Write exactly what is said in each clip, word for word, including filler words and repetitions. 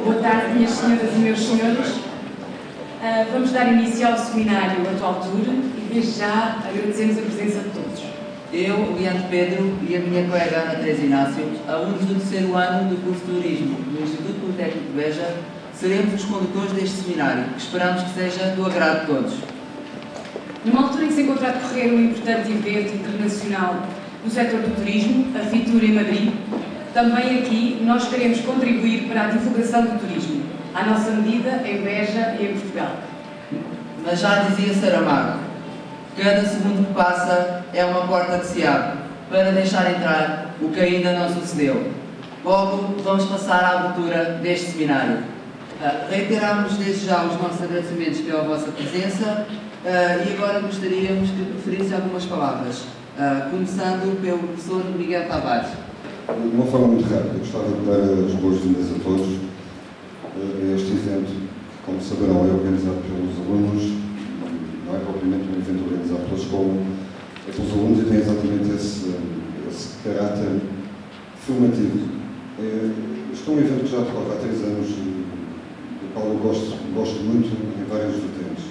Boa tarde, minhas senhoras e meus senhores. Uh, vamos dar início ao seminário Atual Tour e desde já agradecemos a presença de todos. Eu, Leandro Pedro e a minha colega Ana Teresa Inácio, alunos do terceiro ano do curso de Turismo do Instituto Politécnico de Beja, seremos os condutores deste seminário, que esperamos que seja do agrado de todos. Numa altura em que se encontra a decorrer um importante evento internacional no setor do turismo, a Fitur em Madrid, também aqui nós queremos contribuir para a divulgação do turismo, à nossa medida, em Beja e em Portugal. Mas já dizia Saramago, cada segundo que passa é uma porta que se abre, para deixar entrar o que ainda não sucedeu. Logo, vamos passar à abertura deste seminário. Uh, reiteramos desde já os nossos agradecimentos pela vossa presença uh, e agora gostaríamos que preferisse algumas palavras, uh, começando pelo professor Miguel Tavares. De uma forma muito rápida, gostava de dar as boas-vindas a todos a este evento que, como saberão, é organizado pelos alunos, não é propriamente um evento organizado pela escola, é pelos alunos e tem exatamente esse, esse caráter formativo. É, este é um evento que já decorre há três anos, do qual eu gosto, gosto muito em várias vertentes.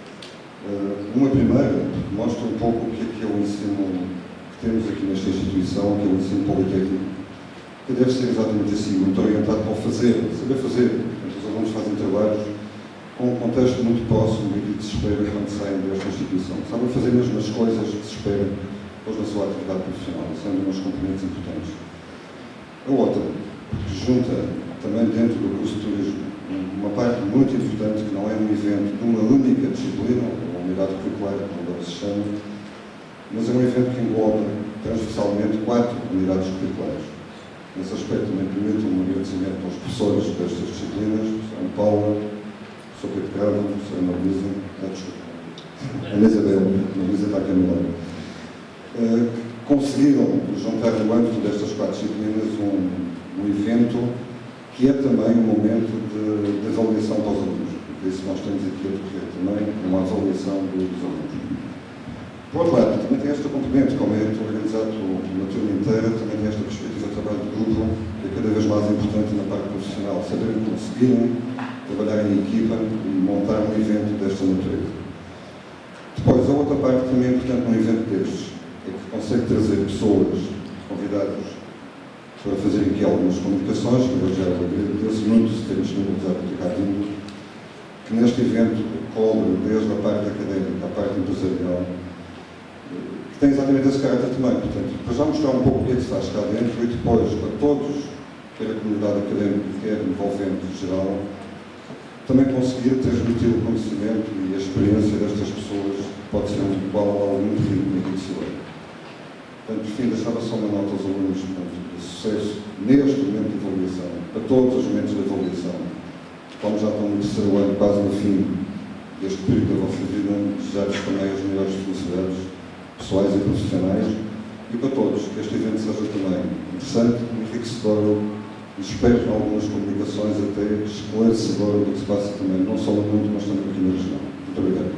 Uma primeira, que mostra um pouco o que é, que é o ensino temos aqui nesta instituição, que é o ensino politécnico, que deve ser exatamente assim, muito orientado para o fazer, saber fazer. Os alunos fazem trabalhos com um contexto muito próximo daquilo que se espera quando saem desta instituição. Sabem fazer mesmo as coisas que se espera depois na sua atividade profissional, sendo umas componentes importantes. A outra, que junta também dentro do curso de turismo uma parte muito importante que não é um evento de uma única disciplina, ou unidade curricular, como agora se chama, mas é um evento que engloba transversalmente quatro unidades curriculares. Nesse aspecto também permito um agradecimento aos professores destas disciplinas, a Ana Paula, o professor Pedro Carlos, a professora Ana Luísa, a desculpa, a Ana Isabel, a Ana Luísa está aqui a meu lado, uh, conseguiram juntar no âmbito destas quatro disciplinas um, um evento que é também um momento de, de avaliação para os alunos. Por isso nós temos aqui a decorrer também uma avaliação dos alunos. Por outro lado, também tem esta componente, como é organizado uma turma inteira, também tem esta perspectiva de trabalho de grupo, que é cada vez mais importante na parte profissional, saberem conseguirem trabalhar em equipa e montar um evento desta natureza. Depois, a outra parte também é importante num evento destes, é que consegue trazer pessoas, convidados, para fazerem aqui algumas comunicações, que eu já agradeço muito se terem disponibilizado por ter vindo, que neste evento cobre desde a parte académica à parte empresarial, tem exatamente esse caráter também, portanto, para já mostrar um pouco o que é que se faz cá dentro e depois, para todos, quer a comunidade académica, quer envolvente geral, também conseguir transmitir o conhecimento e a experiência destas pessoas, que pode ser um igual a algo muito rico naquilo que se lê. Portanto, por fim, deixava só uma nota aos alunos, portanto, de sucesso neste momento de avaliação, para todos os momentos de avaliação, como já estão no terceiro ano, quase no fim deste período da vossa vida, desejar-vos também as melhores felicidades pessoais e profissionais, e para todos, que este evento seja também interessante, enriquecedor, e espero com algumas comunicações até esclarecedor do que se passa também, não só no mundo, mas também aqui na região. Muito obrigado.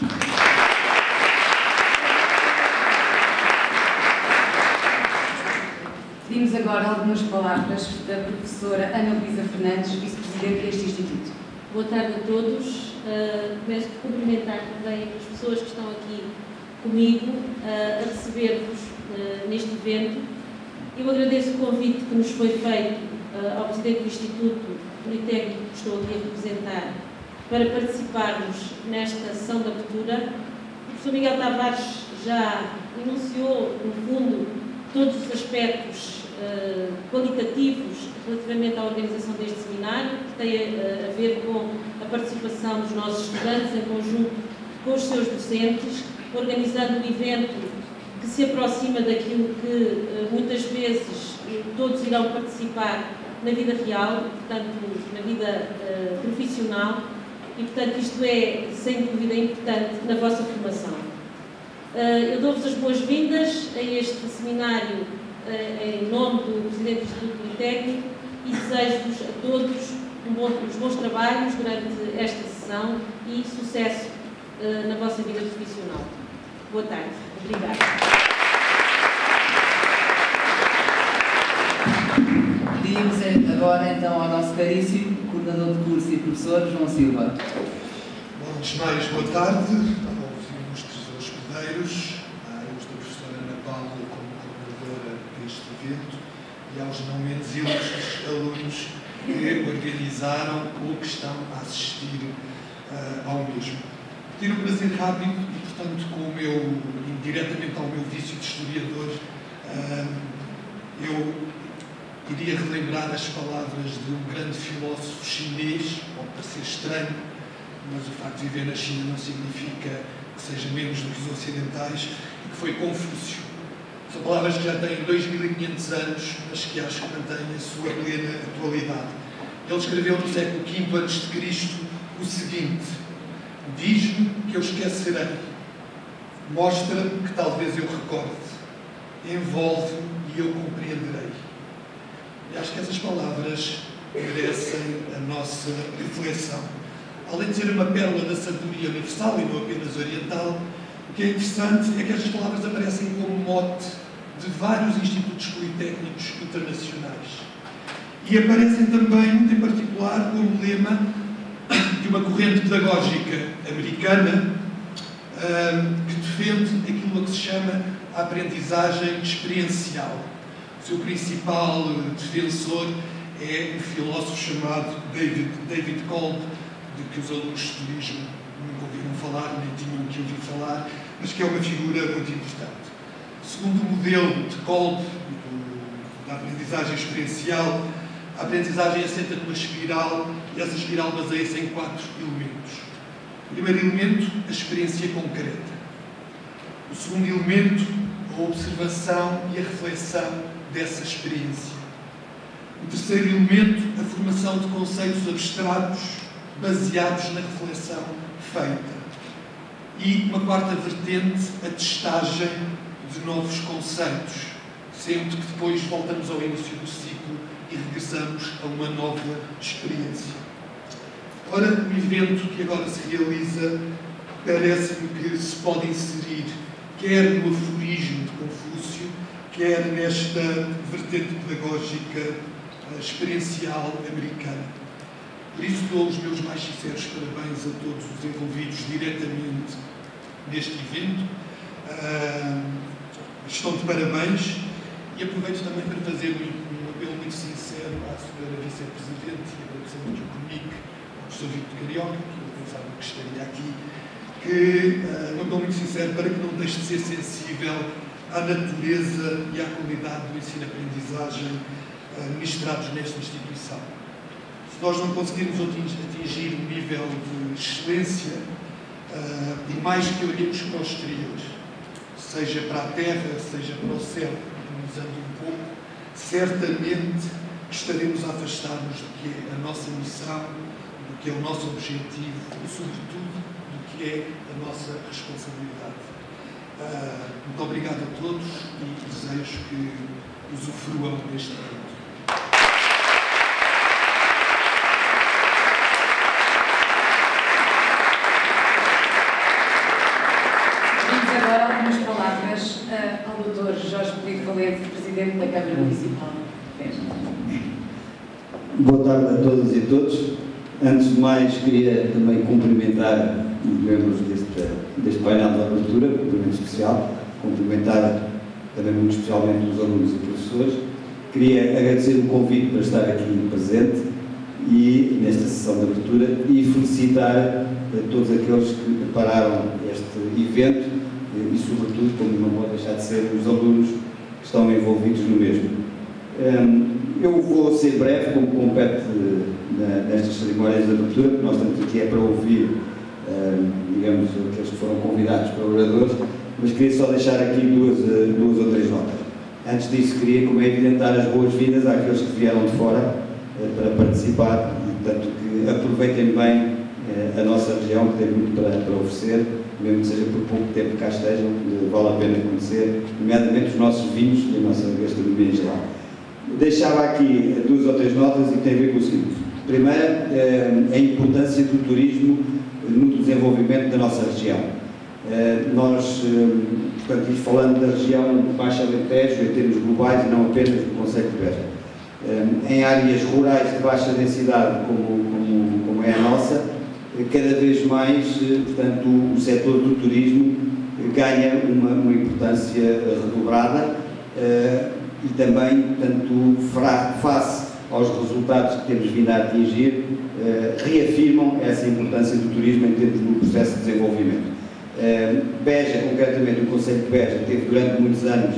Pedimos agora algumas palavras da professora Ana Luísa Fernandes, vice-presidente deste Instituto. Boa tarde a todos. Uh, começo por cumprimentar também as pessoas que estão aqui comigo uh, a receber-vos uh, neste evento. Eu agradeço o convite que nos foi feito uh, ao Presidente do Instituto Politécnico, que estou aqui a representar, para participarmos nesta sessão de abertura. O professor Miguel Tavares já enunciou, no fundo, todos os aspectos uh, qualitativos relativamente à organização deste seminário, que tem uh, a ver com a participação dos nossos estudantes em conjunto com os seus docentes, organizando um evento que se aproxima daquilo que uh, muitas vezes uh, todos irão participar na vida real, portanto, na vida uh, profissional, e, portanto, isto é, sem dúvida, importante na vossa formação. Uh, eu dou-vos as boas-vindas a este seminário uh, em nome do Presidente do Instituto Politécnico e desejo-vos a todos um bom, uns bons trabalhos durante esta sessão e sucesso uh, na vossa vida profissional. Boa tarde. Obrigada. Pedimos agora então ao nosso caríssimo coordenador de curso e professor João Silva. Bom, antes de mais, boa tarde aos ilustres hospedeiros, à ilustre professora Ana Paula como coordenadora deste evento e aos não menos ilustres alunos que organizaram ou que estão a assistir uh, ao mesmo. Ter um prazer rápido e, portanto, com o meu, indiretamente ao meu vício de historiador, uh, eu iria relembrar as palavras de um grande filósofo chinês, pode parecer estranho, mas o facto de viver na China não significa que seja menos do que os ocidentais, que foi Confúcio. São palavras que já têm dois mil e quinhentos anos, mas que acho que mantêm a sua plena atualidade. Ele escreveu no século quinto antes de Cristo o seguinte: diz-me que eu esquecerei, mostra-me que talvez eu recorde, envolve-me e eu compreenderei. E acho que essas palavras merecem a nossa reflexão. Além de ser uma pérola da sabedoria universal e não apenas oriental, o que é interessante é que estas palavras aparecem como mote de vários institutos politécnicos internacionais. E aparecem também, muito em particular, como lema de uma corrente pedagógica americana um, que defende aquilo que se chama a aprendizagem experiencial. O seu principal defensor é um filósofo chamado David, David Kolb, de que os alunos de turismo nunca ouviram falar, nem tinham que ouvir falar, mas que é uma figura muito importante. Segundo o modelo de Kolb, da aprendizagem experiencial, a aprendizagem assenta numa espiral e essa espiral baseia-se em quatro elementos. O primeiro elemento, a experiência concreta. O segundo elemento, a observação e a reflexão dessa experiência. O terceiro elemento, a formação de conceitos abstratos baseados na reflexão feita. E uma quarta vertente, a testagem de novos conceitos, sendo que depois voltamos ao início do ciclo e regressamos a uma nova experiência. Ora, o evento que agora se realiza parece-me que se pode inserir quer no aforismo de Confúcio, quer nesta vertente pedagógica experiencial americana. Por isso dou os meus mais sinceros parabéns a todos os envolvidos diretamente neste evento. Uh, estão de parabéns e aproveito também para fazer um, um apelo muito sincero à senhora Vice-Presidente e agradecer muito o comigo, ao professor Vítor Carioca, que eu pensava que estaria aqui, que uh, um apelo muito sincero para que não deixe de ser sensível à natureza e à qualidade do ensino-aprendizagem uh, ministrados nesta instituição. Se nós não conseguirmos atingir um nível de excelência, uh, por mais que olhemos para o exterior, seja para a terra, seja para o céu, minimizando um pouco, certamente estaremos a afastar-nos do que é a nossa missão, do que é o nosso objetivo e, sobretudo, do que é a nossa responsabilidade. Uh, muito obrigado a todos e desejo que usufruam deste evento. Pedimos agora algumas palavras uh, ao doutor Jorge Pedido Valente, Presidente da Câmara Municipal de Beja. Boa tarde a todas e todos. Antes de mais, queria também cumprimentar os membros deste, deste painel de abertura, cumprimento especial, cumprimentar também muito especialmente os alunos e professores. Queria agradecer o convite para estar aqui presente e nesta sessão de abertura e felicitar a todos aqueles que prepararam este evento e, sobretudo, como não pode deixar de ser, os alunos que estão envolvidos no mesmo. Eu vou ser breve, como compete nestas cerimónias de abertura, porque nós estamos aqui é para ouvir, digamos, aqueles que foram convidados para oradores, mas queria só deixar aqui duas, duas ou três notas. Antes disso, queria, como é evidente, dar as boas-vindas àqueles que vieram de fora para participar, e, portanto, que aproveitem bem a nossa região, que tem muito para, para oferecer, mesmo que seja por pouco tempo que cá estejam, vale a pena conhecer, nomeadamente os nossos vinhos e a nossa gastronomia em geral. Deixava aqui duas ou três notas e tem a ver com o seguinte. Primeira, a importância do turismo no desenvolvimento da nossa região. Nós, portanto, falando da região do Baixo Alentejo em termos globais e não apenas do concelho de Beja. em áreas rurais de baixa densidade, como, como, como é a nossa, cada vez mais, portanto, o setor do turismo ganha uma, uma importância redobrada e também, portanto, face aos resultados que temos vindo a atingir, reafirmam essa importância do turismo em termos do processo de desenvolvimento. Beja, concretamente, o Concelho de Beja, teve durante muitos anos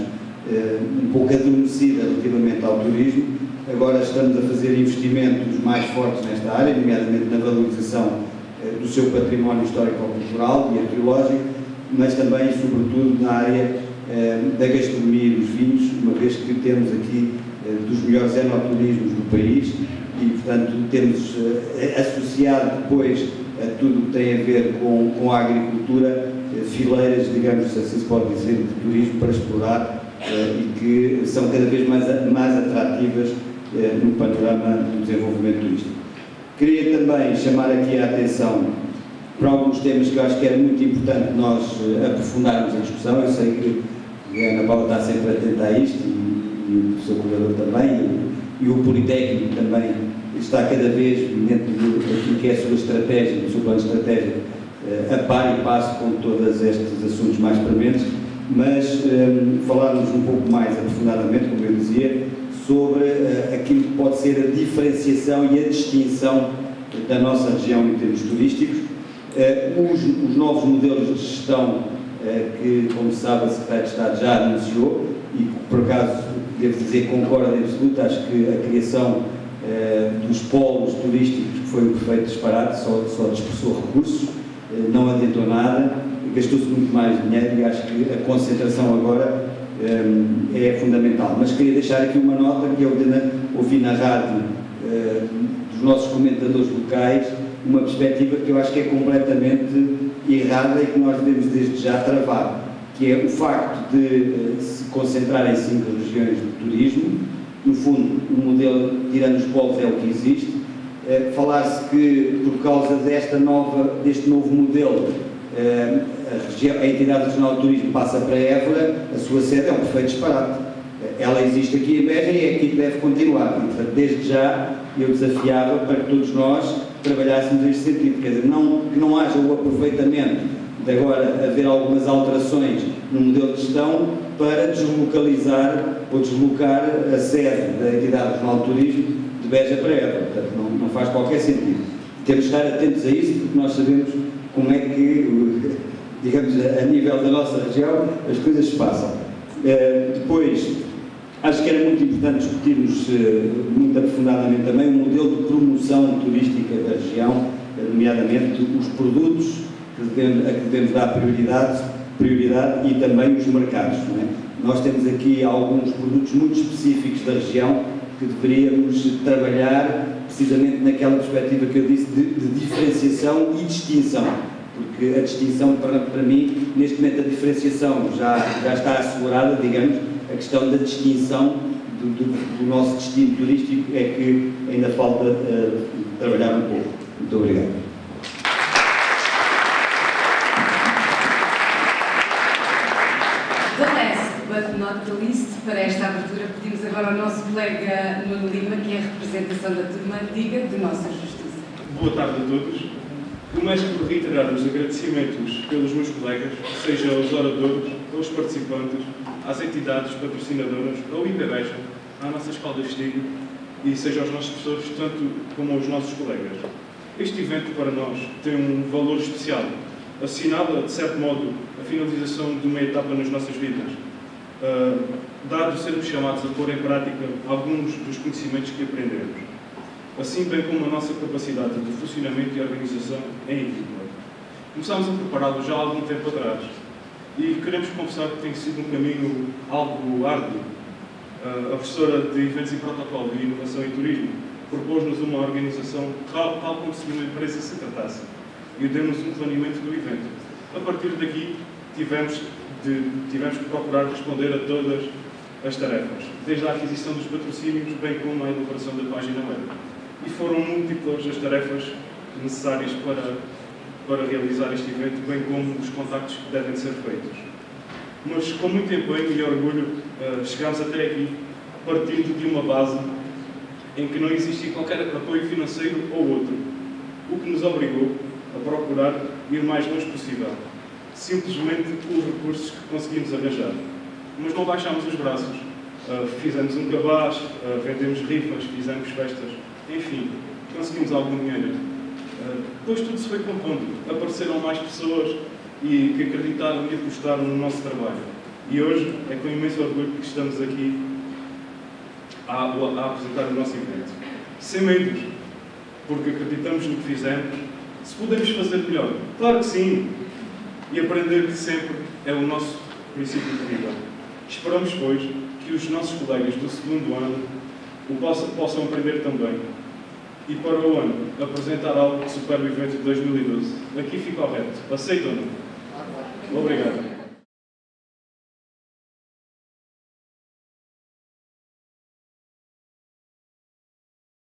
um pouco adormecida relativamente ao turismo. Agora estamos a fazer investimentos mais fortes nesta área, nomeadamente na valorização do seu património histórico-cultural e arqueológico, mas também, sobretudo, na área da gastronomia e dos vinhos, uma vez que temos aqui dos melhores enoturismos do país e, portanto, temos associado depois a tudo o que tem a ver com, com a agricultura, fileiras, digamos, assim se pode dizer, de turismo para explorar e que são cada vez mais, mais atrativas no panorama do desenvolvimento turístico. Queria também chamar aqui a atenção para alguns temas que eu acho que era muito importante nós aprofundarmos a discussão. Eu sei que a Ana Paula está sempre atenta a isto e, e o professor Curador também, e, e o Politécnico também está cada vez dentro daquilo que é a sua estratégia, do seu plano estratégico, a par e passo com todos estes assuntos mais prementes, mas um, falarmos um pouco mais aprofundadamente, como eu dizia, sobre uh, aquilo que pode ser a diferenciação e a distinção da nossa região em termos turísticos, uh, os, os novos modelos de gestão uh, que, como sabe, a Secretária de Estado já anunciou e que, por acaso, devo dizer, concordo em absoluto. Acho que a criação uh, dos polos turísticos, que foi um perfeito disparate, só, só dispersou recursos, uh, não adiantou nada, gastou-se muito mais dinheiro e acho que a concentração agora um, é fundamental. Mas queria deixar aqui uma nota que eu ouvi na rádio uh, dos nossos comentadores locais, uma perspectiva que eu acho que é completamente errada e que nós devemos desde já travar, que é o facto de uh, se concentrar em cinco regiões de turismo. No fundo, o modelo, tirando os polos, é o que existe. Uh, falar-se que, por causa desta nova, deste novo modelo, uh, a, região, a entidade regional de turismo passa para Évora, a sua sede é um perfeito disparate. Uh, ela existe aqui em Beja e é aqui que deve continuar. E, portanto, desde já, eu desafiava para que todos nós trabalhássemos neste sentido, quer dizer, não, que não haja o aproveitamento de agora haver algumas alterações no modelo de gestão para deslocalizar ou deslocar a sede da entidade regional de turismo de Beja para Évora. Portanto, não, não faz qualquer sentido. Temos de estar atentos a isso, porque nós sabemos como é que, digamos, a nível da nossa região, as coisas se passam. Uh, depois, acho que era muito importante discutirmos uh, muito aprofundadamente também o modelo de promoção turística da região, nomeadamente os produtos que devemos, a que devemos dar prioridade, prioridade e também os mercados. Não é? Nós temos aqui alguns produtos muito específicos da região que deveríamos trabalhar precisamente naquela perspectiva que eu disse de, de diferenciação e distinção, porque a distinção, para, para mim, neste momento a diferenciação já, já está assegurada, digamos. A questão da distinção do, do, do nosso destino turístico é que ainda falta uh, trabalhar um pouco. Muito obrigado. The last but not the least, para esta abertura, pedimos agora ao nosso colega Nuno Lima, que é a representação da turma Diga de Nossa Justiça. Boa tarde a todos. Começo por reiterar os agradecimentos pelos meus colegas, seja aos oradores, aos participantes, às entidades patrocinadoras, ao I P Beja, à nossa Escola de Estigo e seja aos nossos professores, tanto como aos nossos colegas. Este evento para nós tem um valor especial. Assinala, de certo modo, a finalização de uma etapa nas nossas vidas, uh, dado sermos chamados a pôr em prática alguns dos conhecimentos que aprendemos, assim bem como a nossa capacidade de funcionamento e organização em equipa. Começámos a prepará-lo já há algum tempo atrás e queremos confessar que tem sido um caminho algo árduo. Uh, a professora de Eventos e Protocolo de Inovação e Turismo propôs-nos uma organização tal, tal como se de uma empresa se tratasse e deu-nos um planeamento do evento. A partir daqui tivemos, de, tivemos que procurar responder a todas as tarefas, desde a aquisição dos patrocínios, bem como a elaboração da página web. E foram múltiplas as tarefas necessárias para, para realizar este evento, bem como os contactos que devem ser feitos. Mas com muito empenho e orgulho uh, chegámos até aqui, partindo de uma base em que não existia qualquer apoio financeiro ou outro, o que nos obrigou a procurar ir o mais longe possível, simplesmente com os recursos que conseguimos arranjar. Mas não baixámos os braços, uh, fizemos um cabaz, uh, vendemos rifas, fizemos festas, enfim, conseguimos algum dinheiro. Uh, depois tudo se foi compondo, apareceram mais pessoas e que acreditaram e apostaram no nosso trabalho. E hoje é com imenso orgulho que estamos aqui a, a apresentar o nosso evento. Sem medos, porque acreditamos no que fizemos. Se podemos fazer melhor, claro que sim. E aprender sempre é o nosso princípio de vida. Esperamos, pois, que os nossos colegas do segundo ano o possam, possam aprender também. E para o ano, apresentar algo que supere o evento de dois mil e doze. Aqui fica o reto. Aceitam-no? Obrigado.